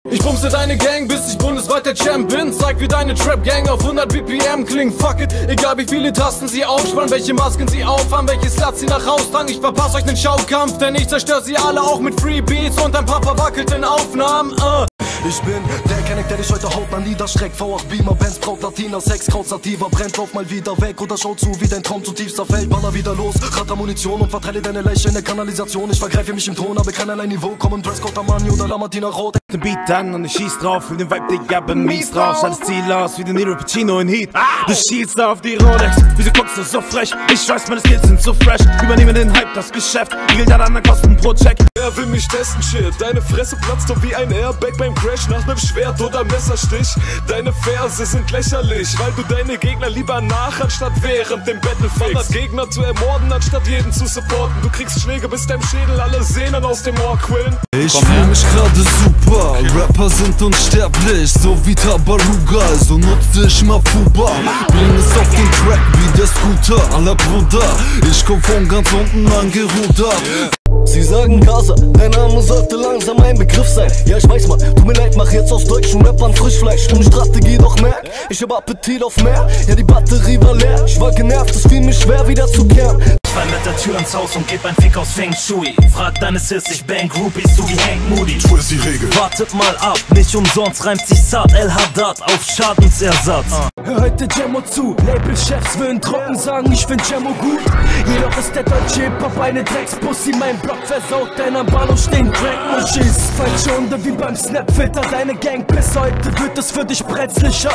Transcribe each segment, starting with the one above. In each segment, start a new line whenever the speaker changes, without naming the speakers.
Ich bumse deine Gang, bis ich bundesweit der Champ bin. Zeig wie deine Trap-Gang auf 100 BPM klingt. Fuck it, egal wie viele Tasten sie aufspannen, welche Masken sie aufhaben, welches Latz sie nach Haus tragen. Ich verpasse euch den Schaukampf, denn ich zerstör sie alle auch mit Free Beats und ein paar verwackelten Aufnahmen.
Ich bin der Connect, der dich heute hautnah niederstreckt. V8 Beamer, Benz, Braut, Latina, Sex, Kraut, Sativa. Brennt, lauf mal wieder weg oder schau zu, wie dein Traum zutiefst fällt. Baller wieder los, Ratter Munition und verteile deine Leiche in der Kanalisation. Ich vergreife mich im Ton, aber keinerlei Niveau. Komm im Dresscode Armani oder La Martina Rot.
Den Beat an und ich schieß drauf, für den Vibe, Digga, bin mies drauf. Schau das Ziel aus, wie den Nero Pacino in Heat. Du schießt auf die Rolex, wieso guckst du so frech? Ich weiß, meine Skills sind so fresh. Übernehme den Hype, das Geschäft, gilt an anderen Kosten pro Check.
Wer will mich testen, shit? Deine Fresse platzt doch wie ein Airbag beim Crash nach nem Schwert oder Messerstich. Deine Verse sind lächerlich, weil du deine Gegner lieber nach, anstatt während dem Battle fix. Gegner zu ermorden, anstatt jeden zu supporten. Du kriegst Schläge, bis deinem Schädel alle Sehnen aus dem Ohr quillen.
Ich fühl mich gerade super, Rapper sind unsterblich, so wie Tabaluga, also nutze ich mal Fuba. Bring es auf den Track wie der Scooter, aller Bruder, ich komm von ganz unten angerudert. Sie sagen Gaza, dein Name sollte langsam ein Begriff sein. Ja, ich weiß, man, tut mir leid, mach jetzt aus deutschen Rappern Frischfleisch. Und Strategie doch mehr, ich hab Appetit auf mehr. Ja, die Batterie war leer, ich war genervt, es fiel mir schwer wieder zu kehren.
Ich fall mit der Tür ins Haus und geb ein Fick aus Feng Shui. Frag deine Sis, ich bang Groupies, so wie Hank Moody.
Tu ist die Regel.
Wartet mal ab, nicht umsonst reimt sich Saad El Haddad auf Schadensersatz.
Hör heute Jammo zu, Labelchefs würden trocken sagen, ich find Jammo gut. Jedoch ist der deutsche Hip-Hop eine Dreckspussy, mein Block versaut, denn am Bahnhof stehen Crack-Muschis. Falsche Hunde wie beim Snapfilter, deine Gang bis heute wird es für dich brenzlicher.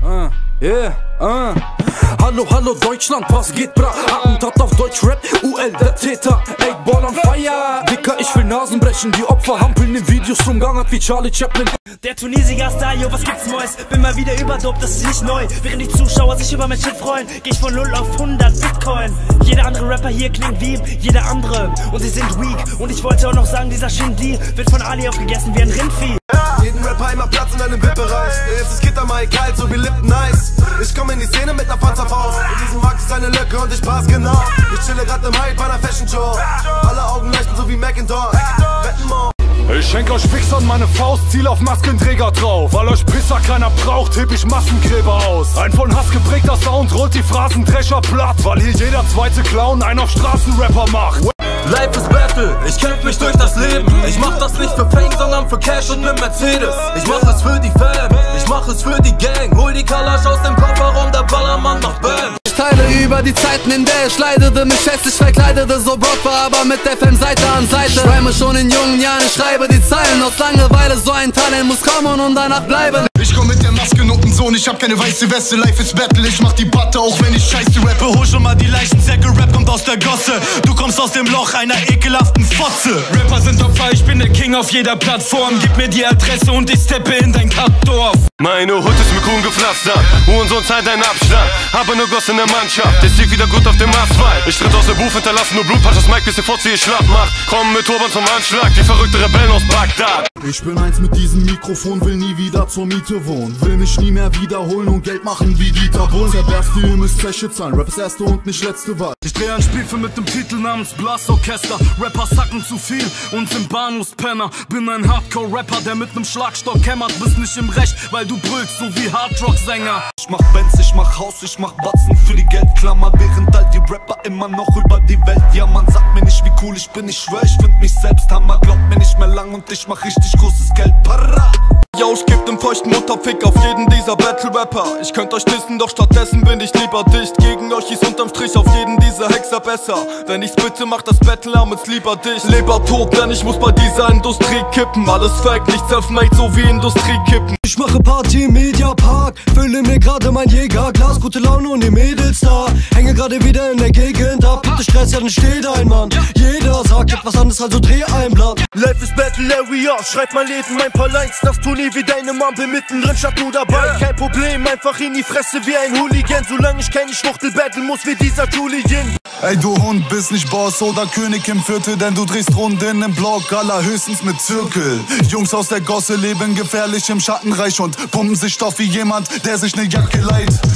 Hallo, hallo Deutschland, was geht bra? Attentat auf Deutschrap, UL der Täter, ey, Ball on fire. Dicker, ich will Nasen brechen, die Opfer hampeln in Videos umgangert wie Charlie Chaplin.
Der Tunesier Star, yo, was gibt's Neues? Bin mal wieder überdopt, das ist nicht neu. Während die Zuschauer sich über mein Shit freuen, geh ich von 0 auf 100 Bitcoin. Jeder andere Rapper hier klingt wie jeder andere und sie sind weak. Und ich wollte auch noch sagen, dieser Shindy wird von Ali aufgegessen wie ein Rindvieh.
Jeden Rapper immer Platz in einem VIP-Bereich. Jetzt ist Gitter mal kalt, so wie Lippen nice. Ich komm in die Szene mit ner Panzerfaust. In diesem Markt ist eine Lücke und ich pass genau. Ich chille grad im Hype bei ner Fashion Show. Alle Augen leuchten so wie Macintosh. Wetten more.
Ich schenk euch Fixern meine Faust, ziel auf Maskenträger drauf. Weil euch Pisser keiner braucht, heb ich Massengräber aus. Ein von Hass geprägter Sound rollt die Phrasendrescher platt. Weil hier jeder zweite Clown einen auf Straßenrapper macht.
Life is Battle, ich kämpf mich durch das Leben. Ich mach das nicht für Fame, sondern für Cash und ne Mercedes. Ich mach es für die Fam, ich mach es für die Gang. Hol die Kalasch aus dem Kofferraum, der Ballermann macht Bam.
Ich teile über die Zeiten, in der ich leidete, mich hässlich verkleidete, so Brock war aber mit FM Seite an Seite. Schreime schon in jungen Jahren, ich schreibe die Zeilen aus Langeweile, so ein Talent muss kommen und danach bleiben.
Ich komm mit der Maskennotensohn, ich hab keine weiße Weste. Life is Battle, ich mach die Patte, auch wenn ich scheiße rappe.
Hol schon mal die leichten Säcke, Rap kommt aus der Gosse. Du kommst aus dem Loch einer ekelhaften Fotze. Rapper sind Opfer, ich bin der King auf jeder Plattform. Gib mir die Adresse und ich steppe in dein Kackdorf.
Meine Hut ist mit Kuhn gepflastert, Hurensohn zahlt deinen Abstand. Habe nur Goss in der Mannschaft, ich zieh wieder gut auf dem Asphalt. Ich tritt aus der Booth, hinterlasse nur Blut, patsch das Mic, bis die Fotze ihr schlapp macht. Komm mit Turban zum Anschlag, die verrückte Rebellen aus Bagdad.
Ich bin eins mit diesem Mikrofon, will nie wieder zur Miete wohnen. Will mich nie mehr wiederholen und Geld machen wie Dieter Bohlen. Zerberste, ihr müsst Zeche zahlen, Rap ist erste und nicht letzte Wahl.
Ich dreh ein Spielfilm mit dem Titel namens Blasorchester. Rapper sacken zu viel und sind Bahnhofspenner. Bin ein Hardcore-Rapper, der mit nem Schlagstock hämmert. Bist nicht im Recht, weil du brüllst so wie Hardrock-Sänger.
Ich mach Benz, ich mach Haus, ich mach Batzen für die Geldklammer. Während all die Rapper immer noch über die Welt jammern. Sag mir nicht, wie cool ich bin, ich schwör, ich find mich selbst Hammer. Glaub mir nicht mehr lang und ich mach richtig großes Geld. Para!
Yo, ich geb den feuchten Mutterfick auf jeden dieser Battle-Rapper. Ich könnt euch dissen, doch stattdessen bin ich lieber dicht. Gegen euch ist unterm Strich auf jeden dieser Hexer besser. Wenn ich's bitte, macht das Battle Armits lieber dicht. Leber tot, denn ich muss bei dieser Industrie kippen. Alles fake, nicht self-made, so wie Industrie kippen.
Ich mache Party im Mediapark, fülle mir gerade mein Jägerglas, gute Laune und die Mädels da. Hänge gerade wieder in der Gegend ab, bitte Stress, ja dann steht ein Mann. Jeder sagt etwas anderes, also dreh ein Blatt.
Life is Battle Area, schreib mein Leben ein paar Lines. Das Turnier wie deine Mom, bin mittendrin, statt nur dabei. Kein Problem, einfach in die Fresse wie ein Hooligan. Solange ich keine Schwuchtel battle muss wie dieser Julian.
Ey du Hund, bist nicht Boss oder König im Viertel, denn du drehst Runden im Block, allerhöchstens mit Zirkel. Jungs aus der Gosse leben gefährlich im Schattenreich und pumpen sich Stoff wie jemand, der sich ne Jacke leiht.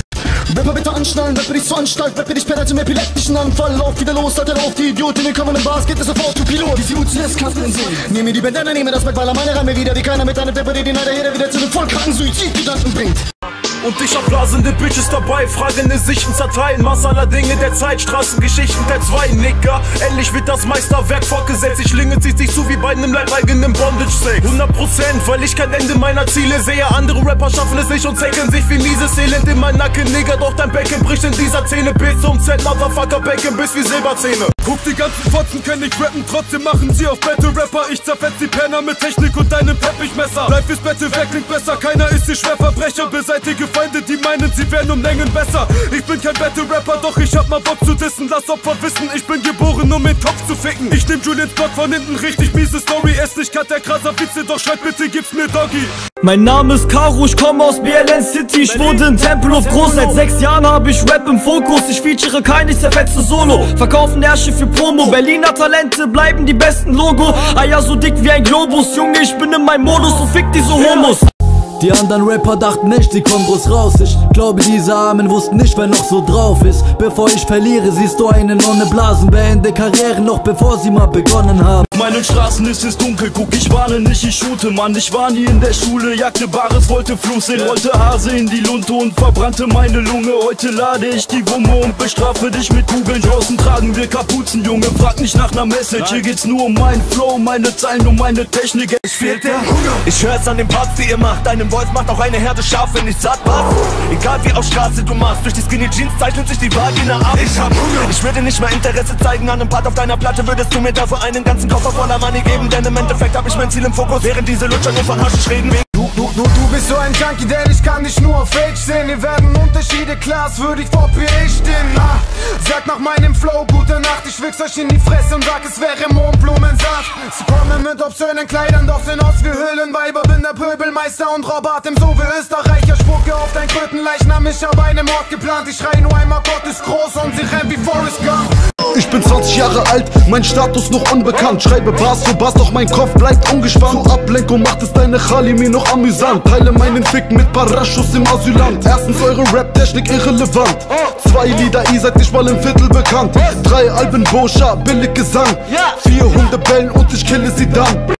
Rapper bitte anschnallen, Rapper dich zur Anstalt, Rapper dich penner zum epileptischen Anfall. Lauf wieder los, Alter, auf die Idioten, kommen in Bars, geht es auf Autopilot. Die UCS-Kasten sehen. Nehme die Bandana, nehme das Backballer, meine Reime wieder, wie keiner mit einer Rapper, die den leider jeder wieder zu den vollkranken Suizidgedanken bringt.
Und ich hab blasende Bitches dabei, fragende Sichten zerteilen, Maß aller Dinge der Zeit, Straßengeschichten der zwei Nigger. Endlich wird das Meisterwerk fortgesetzt, ich Schlinge zieht sich zu wie bei einem leibeigenen Bondage-Sex. 100%, weil ich kein Ende meiner Ziele sehe, andere Rapper schaffen es nicht und zählen sich wie mieses Elend in mein Nacken, Nigger, doch dein Becken bricht in dieser Szene bis zum Z, Motherfucker, Becken bis wie Silberzähne.
Guck, die ganzen Fotzen können nicht rappen, trotzdem machen sie auf Battle-Rapper. Ich zerfetz die Penner mit Technik und deinem Teppichmesser. Bleib fürs Battle weg, klingt besser, keiner ist hier Schwerverbrecher. Beseitige Feinde, die meinen, sie wären um Längen besser. Ich bin kein Battle-Rapper, doch ich hab mal Bock zu dissen. Lass Opfer wissen, ich bin geboren, um den Kopf zu ficken. Ich nehm Julians Block von hinten, richtig miese Story. Ess nicht grad der krasser Vize, doch schreib bitte, gib's mir Doggy.
Mein Name ist Caro, ich komme aus BLN City. Ich wurde in Tempelhof groß, seit 6 Jahren habe ich Rap im Fokus. Ich feature kein, ich zerfetze Solo. Verkaufen Ärsche für Promo, Berliner Talente bleiben die besten Logo. Eier so dick wie ein Globus, Junge, ich bin in meinem Modus, so fick diese Homos.
Die anderen Rapper dachten nicht, sie kommen groß raus. Ich glaube, diese Armen wussten nicht, wer noch so drauf ist. Bevor ich verliere, siehst du eine Nonne blasen. Beende Karriere noch bevor sie mal begonnen haben.
Meinen Straßen ist es dunkel, guck, ich warne nicht, ich shoote, Mann. Ich war nie in der Schule, jagte Bares, wollte Fluss sehen, rollte Hase in die Lunte und verbrannte meine Lunge. Heute lade ich die Wumme und bestrafe dich mit Kugeln. Draußen tragen wir Kapuzen, Junge, frag nicht nach ner Message. Hier geht's nur um meinen Flow, meine Zeilen und meine Technik. Es fehlt der Hunger. Ich hör's an den Parts, die ihr macht. Deinem Voice macht auch eine Herde scharf, wenn ich satt was. Egal wie auf Straße du machst, durch die Skinny Jeans zeichnet sich die Vagina ab. Ich hab Hunger. Ich würde nicht mal Interesse zeigen an einem Part auf deiner Platte. Würdest du mir dafür einen ganzen Koffer voller Money geben? Denn im Endeffekt hab ich mein Ziel im Fokus, während diese Lutscher nur von Haschisch reden.
Du bist so ein Junkie, denn ich kann dich nur auf Fake sehen. Wir werden Unterschiede klar, würde ich vor PA stehen. Sag nach meinem Flow gute Nacht, ich wichs euch in die Fresse und sag, es wäre Mondblumensaft. Sie kommen mit obszönen Kleidern, doch sind aus wie Höhlenweiber. Bin der Pöbelmeister und Robert im so wie Österreicher. Spucke auf dein Krötenleichnam, ich hab einen Mord geplant. Ich schrei nur einmal, Gott ist groß und sie rennt wie Forrest Gump.
Ich bin 20 Jahre alt, mein Status noch unbekannt. Schreibe Bars für Bars, doch mein Kopf bleibt ungespannt. Zur Ablenkung macht es deine Chalimi noch amüsant. Teile meinen Fick mit Parachus im Asylant. Erstens eure Rap-Technik irrelevant. 2 Lieder, ihr seid nicht mal im Viertel bekannt. 3 Alben Boscha, billig Gesang. 4 Hunde bellen und ich kille sie dann.